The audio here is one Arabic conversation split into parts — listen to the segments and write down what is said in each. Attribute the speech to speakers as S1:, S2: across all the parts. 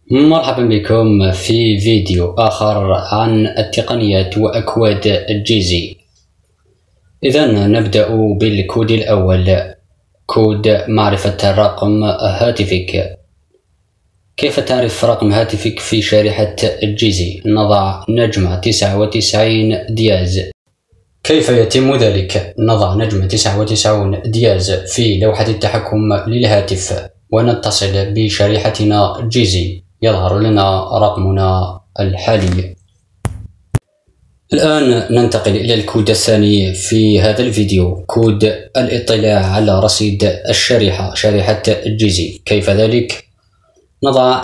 S1: مرحبا بكم في فيديو آخر عن التقنيات وأكواد الجيزي. إذن نبدأ بالكود الأول، كود معرفة رقم هاتفك. كيف تعرف رقم هاتفك في شريحة الجيزي؟ نضع *99 كيف يتم ذلك؟ نضع *99 في لوحة التحكم للهاتف ونتصل بشريحتنا الجيزي، يظهر لنا رقمنا الحالي. الآن ننتقل إلى الكود الثاني في هذا الفيديو، كود الاطلاع على رصيد الشريحة، شريحة الجيزي. كيف ذلك؟ نضع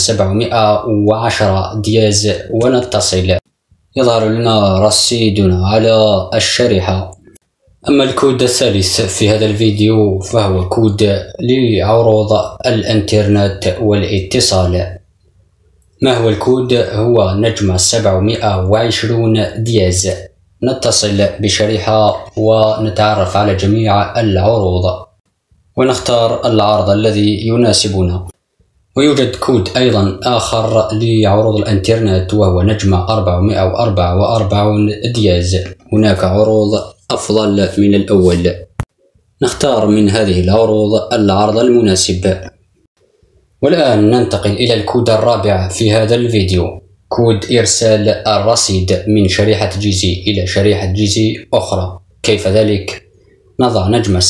S1: *710 ونتصل، يظهر لنا رصيدنا على الشريحة. أما الكود الثالث في هذا الفيديو فهو كود لعروض الإنترنت والاتصال. ما هو الكود؟ هو *720 نتصل بشريحة ونتعرف على جميع العروض ونختار العرض الذي يناسبنا. ويوجد كود أيضا آخر لعروض الإنترنت وهو *444. هناك عروض أفضل من الأول، نختار من هذه العروض العرض المناسب. والآن ننتقل إلى الكود الرابع في هذا الفيديو، كود إرسال الرصيد من شريحة جيزي إلى شريحة جيزي أخرى. كيف ذلك؟ نضع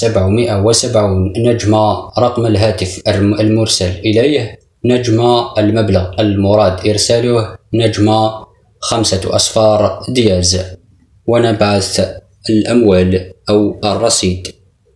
S1: *770 رقم الهاتف المرسل إليه، المبلغ المراد إرساله، 5 أصفار دياز، ونبعث الأموال أو الرصيد.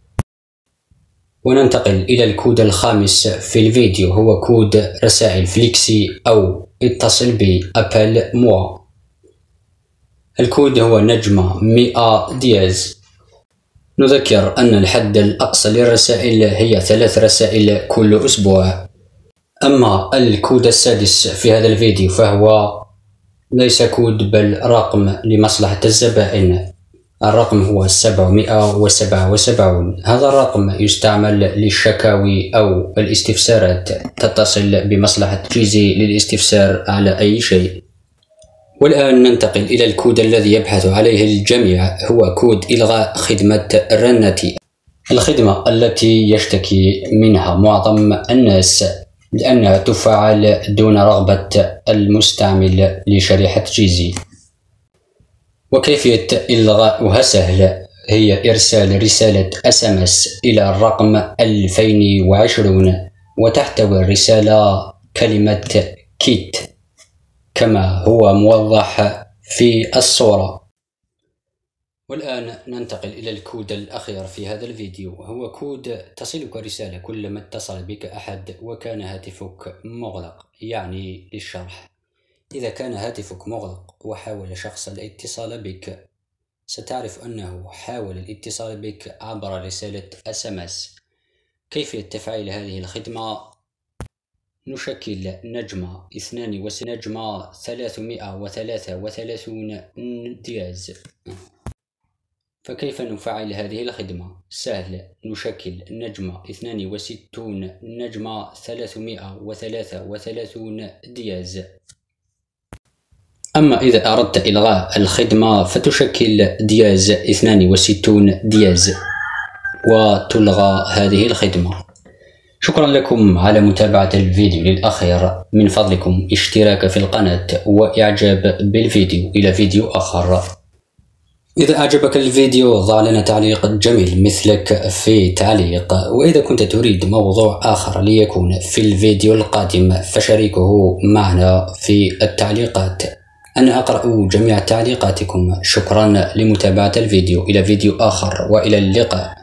S1: وننتقل إلى الكود الخامس في الفيديو، هو كود رسائل فليكسي أو اتصل بي أبل موا. الكود هو 100 نذكر أن الحد الأقصى للرسائل هي 3 رسائل كل أسبوع. أما الكود السادس في هذا الفيديو فهو ليس كود بل رقم لمصلحة الزبائن. الرقم هو 777. هذا الرقم يستعمل للشكاوي أو الاستفسارات، تتصل بمصلحة جيزي للاستفسار على أي شيء. والآن ننتقل إلى الكود الذي يبحث عليه الجميع، هو كود إلغاء خدمة الرنة، الخدمة التي يشتكي منها معظم الناس لأنها تفعل دون رغبة المستعمل لشريحة جيزي. وكيفية إلغاؤها سهلة، هي إرسال رسالة SMS إلى الرقم 2020، وتحتوي الرسالة كلمة كيت كما هو موضح في الصورة. والآن ننتقل إلى الكود الأخير في هذا الفيديو، هو كود تصلك رسالة كلما اتصل بك أحد وكان هاتفك مغلق. يعني للشرح، إذا كان هاتفك مغلق وحاول شخص الاتصال بك، ستعرف أنه حاول الاتصال بك عبر رسالة SMS. كيفية تفعيل هذه الخدمة؟ نشكل 333 دياز. فكيف نفعل هذه الخدمة؟ سهل، نشكل 62 333 دياز. أما إذا أردت إلغاء الخدمة فتشكل 62 دياز وتلغى هذه الخدمة. شكرا لكم على متابعة الفيديو للأخير. من فضلكم اشتراك في القناة وإعجاب بالفيديو. إلى فيديو آخر. إذا أعجبك الفيديو ضع لنا تعليق جميل مثلك في تعليق، وإذا كنت تريد موضوع آخر ليكون في الفيديو القادم فشاركه معنا في التعليقات. أنا أقرأ جميع تعليقاتكم. شكرا لمتابعة الفيديو. إلى فيديو آخر وإلى اللقاء.